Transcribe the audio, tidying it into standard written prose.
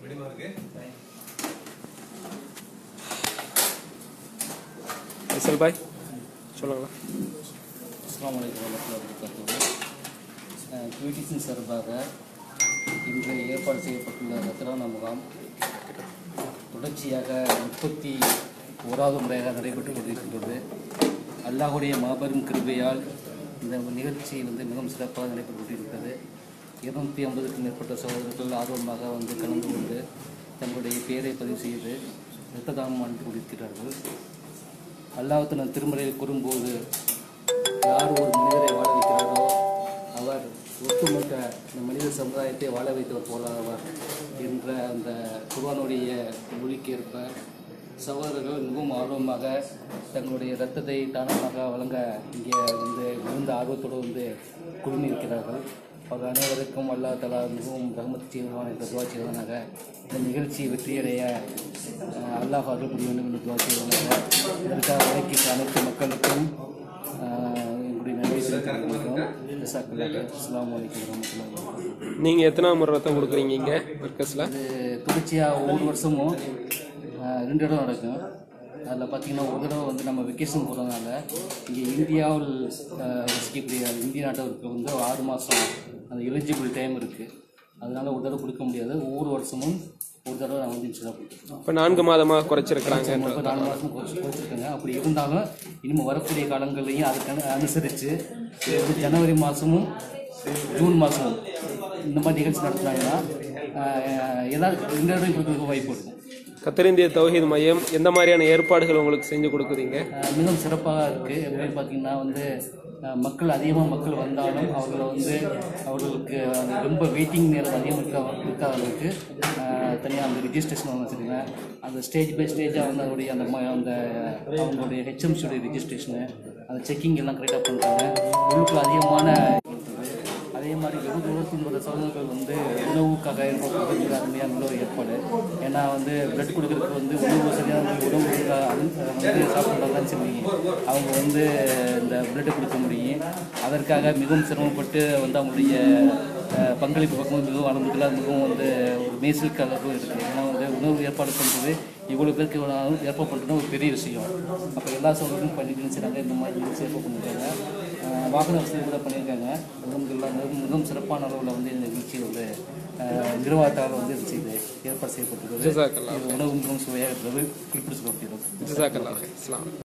ஃபைசல் பாய் சொல்லுங்களா. அஸ்ஸலாமு அலைக்கும் வரஹ்மத்துல்லாஹி வபரகாத்துஹு. QTC சார்பாக இன்று ஏற்பாடு செய்யப்பட்டுள்ள ரத்ததான முகாம் தொடர்ச்சியாக 31வது முறையாக நடைபெற்று கொண்டிருக்கின்றது. அல்லாஹுடைய மாபெரும் கிருபையால் இந்த நிகழ்ச்சி மிகவும் சிறப்பாக நடைபெற்று கொண்டிருக்கிறது. 250க்கும் மேற்பட்ட சகோதரர்கள் ஆர்வமாக கலந்து கொண்டு தங்களுடைய பெயரை பதிவு செய்து இரத்த தானம் அளித்து கொண்டிருக்கிறார்கள். அல்லாஹ் தன் திருமறையில் கூறும்போது, யார் ஒரு மனிதரை வாழ வைக்கிறாரோ அவர் ஒட்டுமொத்த இந்த மனித சமுதாயத்தை வாழ வைத்தவர் போலாவார் என்ற அந்த குர்ஆனுடைய மொழிக்கேற்ப சகோதரர்கள் மிகவும் ஆர்வமாக தங்களுடைய இரத்தத்தை தானமாக வழங்க இங்கே மிகுந்த ஆர்வத்தோடு குழுமி இருக்கிறார்கள். அவர் அனைவருக்கும் அல்லாஹ் தஆலா மிகவும் ரஹ்மத் செய்வான் என்ற துவா செய்வானாக. இந்த நிகழ்ச்சி வெற்றியடைய அல்லாஹ் அருள் புரிய வேண்டும் என்று துவா செய்வானாக. இதற்காக உழைக்கின்ற அனைத்து மக்களுக்கும் எங்களுடைய நன்றி தெரிவித்துக். அஸ்ஸலாமு அலைக்கும் வரஹ்மத்துல்லாஹி வபரகாத்துஹு. நீங்கள் எத்தனாவது முறை ரத்தம் கொடுக்குறீங்க இங்கே மர்கஸில்? இது தொடர்ச்சியாக ஒவ்வொரு வருஷமும் 2 இடம் நடக்கும். அதில் பார்த்திங்கன்னா ஒரு தடவை நம்ம வெக்கேஷன் போகிறதுனால இங்கே இந்தியாவில் வசிக்கக்கூடிய இந்திய நாட்டவருக்கு 6 மாதம் அந்த எலிஜிபிள் டைம் இருக்குது. அதனால் ஒரு தடவை கொடுக்க முடியாது. ஒவ்வொரு வருஷமும் ஒரு தடவை நான் இன்சூரன்ஸ் கொடுத்துருக்கேன். இப்போ 4 மாதமாக குறைச்சிருக்கிறாங்க. 4 மாதம் குறைச்சிருக்காங்க. அப்படி இருந்தாலும் இனிமேல் வரக்கூடிய காலங்கள்லையும் அதுக்கு அனுசரித்து ஜனவரி மாதமும் ஜூன் மாதமும் இந்த மாதிரி நிகழ்ச்சி நடத்துனாங்கன்னா ஏதாவது 2 இடம் கொடுக்கறதுக்கு வாய்ப்பு இருக்கும். கத்தர் இந்திய தௌஹீத் மையம் எந்த மாதிரியான ஏற்பாடுகள் உங்களுக்கு செஞ்சு கொடுக்குறீங்க? மிகவும் சிறப்பாக இருக்குது. எப்படி பார்த்திங்கன்னா மக்கள் அதிகமாக வந்தாலும் அவர்களுக்கு ரொம்ப வெயிட்டிங் நேரம் அதிகம் இருக்காத அளவுக்கு தனியாக அந்த ரிஜிஸ்ட்ரேஷன் வச்சுருக்கேன். அந்த ஸ்டேஜ் பை ஸ்டேஜாக அதோடைய அந்த அவங்களுடைய ஹெச்எம்சியோடைய ரிஜிஸ்ட்ரேஷனு அந்த செக்கிங் எல்லாம் கரெக்டாக பண்ணுறாங்க. உள்ளுக்குள்ள அதிகமான அதே மாதிரி வெகு தூரத்தில் வர சகோதரர்கள் உணவுக்காக ஏற்படுறது அருமையான ஒரு ஏற்பாடு. ஏன்னா பிளட் கொடுக்குறதுக்கு உணவு சரியான உணவு சாப்பிட்றதா தான் செய்வீங்க. அவங்க இந்த பிளட்டை கொடுக்க முடியும். அதற்காக மிகவும் சிரமப்பட்டு அவங்களுடைய பங்களிப்பு பார்க்கும்போது மிகவும் வளர்ந்துக்கலாம். மிகவும் ஒரு மேய்ச்சல் கலரும் இருக்குது. ஏன்னா உணவு ஏற்பாடு பண்ணுறது இவ்வளோ பேருக்கு ஏற்பாடு பண்ணுறது ஒரு பெரிய விஷயம். அப்போ எல்லா சகோதரர்களும் பண்ணிட்டு செய்கிறாங்க. இந்த மாதிரி ஏற்பாடு பண்ணியிருக்காங்க. வாகன வசதி கூட பண்ணியிருக்காங்க. மிகவும் சிறப்பான அளவில் இந்த நிகழ்ச்சி நிர்வாகத்தால் செய்து ஏற்பாடு செய்யப்பட்டிருக்கிறது. உணவு மிகவும் சுவையாக இருக்கிறது குறிப்பிட்டு சொல்லப்படுகிறது.